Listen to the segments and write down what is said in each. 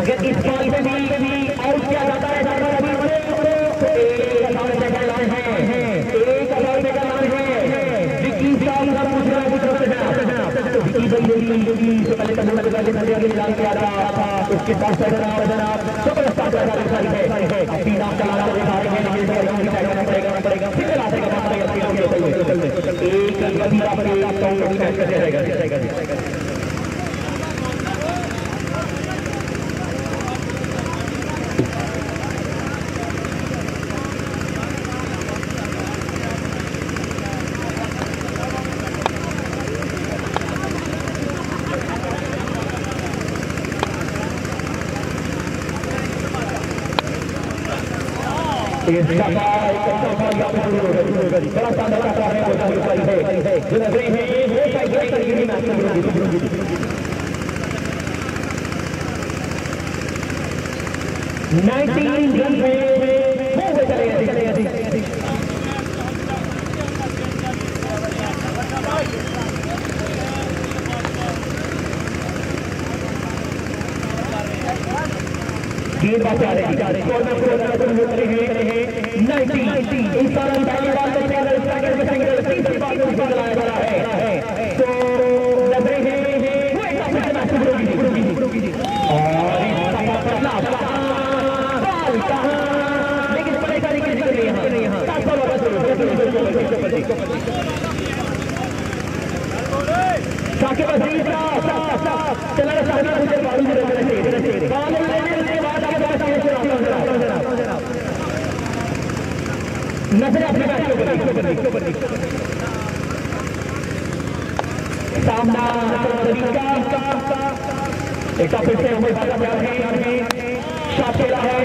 अगर इस बॉल से भी आउट किया जाता है सरमद हमीद को, एक हजार से का लाइन है, 1000 से का लाइन है। विकी साहब का पूछ रहा है विकी भाई से पहले मिलान किया था, उसके साथ जनाब सुपरस्टार है। अपनी नाम चलाना पड़ेगा, बड़ा शानदार है, 19 रन में गेंद बात जा रही है, 90 इस बार पहली बार तीसरी बार में लगाया जा रहा है, तो लग रहे हैं और लेकिन बड़े तरीके से यहाँ साकिब अजीज चला नजर अपने सामना एक फिर से शॉट खेला है,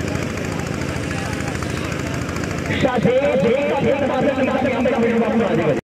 शायद